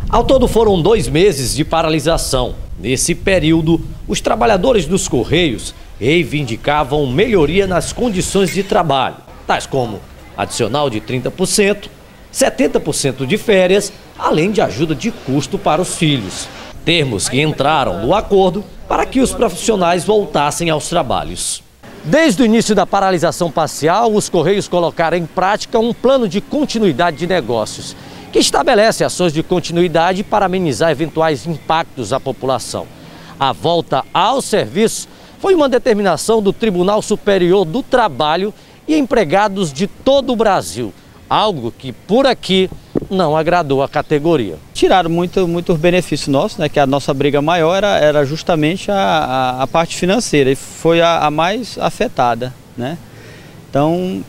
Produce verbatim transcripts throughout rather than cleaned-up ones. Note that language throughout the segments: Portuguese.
Ao todo foram dois meses de paralisação. Nesse período, os trabalhadores dos Correios reivindicavam melhoria nas condições de trabalho, tais como adicional de trinta por cento, setenta por cento de férias, além de ajuda de custo para os filhos. Termos que entraram no acordo para que os profissionais voltassem aos trabalhos. Desde o início da paralisação parcial, os Correios colocaram em prática um plano de continuidade de negócios, que estabelece ações de continuidade para amenizar eventuais impactos à população. A volta ao serviço foi uma determinação do Tribunal Superior do Trabalho e empregados de todo o Brasil, algo que por aqui não agradou a categoria. Tiraram muito, muitos benefícios nossos, né, que a nossa briga maior era, era justamente a, a, a parte financeira, e foi a, a mais afetada, né? Então,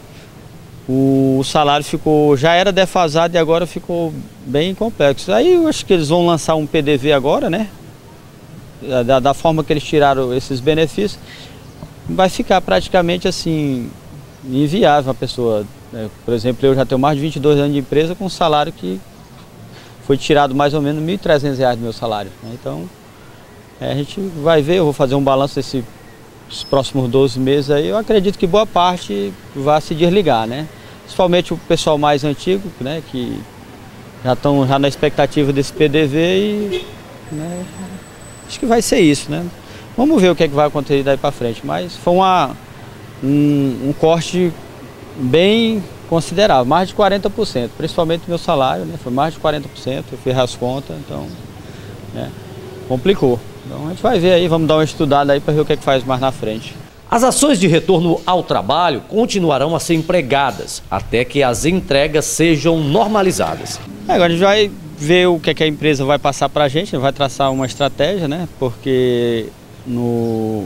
o salário ficou, já era defasado e agora ficou bem complexo. Aí eu acho que eles vão lançar um P D V agora, né? Da, da forma que eles tiraram esses benefícios, vai ficar praticamente assim, inviável a pessoa. Por exemplo, eu já tenho mais de vinte e dois anos de empresa com um salário que foi tirado mais ou menos mil e trezentos reais do meu salário. Então, é, a gente vai ver, eu vou fazer um balanço desses próximos doze meses aí. Eu acredito que boa parte vai se desligar, né? Principalmente o pessoal mais antigo, né, que já estão já na expectativa desse P D V e, né, acho que vai ser isso, né? Vamos ver o que é que vai acontecer daí para frente, mas foi uma, um, um corte bem considerável, mais de quarenta por cento, principalmente meu salário, né? Foi mais de quarenta por cento, eu fiz as contas, então, né, complicou. Então a gente vai ver aí, vamos dar uma estudada aí para ver o que é que faz mais na frente. As ações de retorno ao trabalho continuarão a ser empregadas até que as entregas sejam normalizadas. É, agora a gente vai ver o que é que a empresa vai passar para a gente, vai traçar uma estratégia, né? Porque no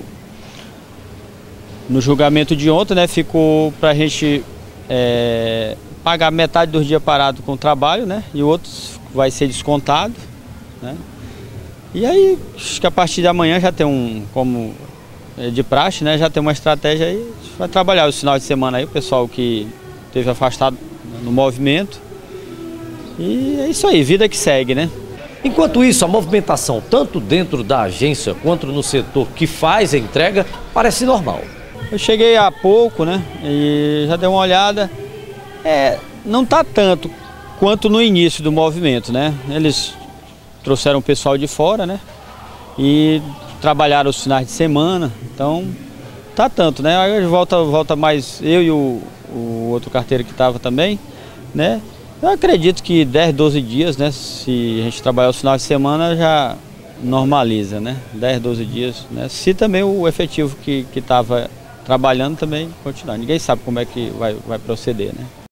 No julgamento de ontem, né, ficou para a gente é, pagar metade dos dias parados com o trabalho, né, e o outro vai ser descontado, né. E aí, acho que a partir de amanhã já tem um, como é de praxe, né, já tem uma estratégia aí, vai trabalhar os finais de semana aí, o pessoal que esteve afastado no movimento. E é isso aí, vida que segue, né. Enquanto isso, a movimentação, tanto dentro da agência quanto no setor que faz a entrega, parece normal. Eu cheguei há pouco, né, e já dei uma olhada, é, não está tanto quanto no início do movimento, né, eles trouxeram o pessoal de fora, né, e trabalharam os finais de semana, então tá tanto, né, aí volta, volta mais eu e o, o outro carteiro que estava também, né, eu acredito que dez, doze dias, né, se a gente trabalhar os finais de semana já normaliza, né, dez, doze dias, né, se também o efetivo que estava trabalhando também continuar. Ninguém sabe como é que vai, vai proceder, né?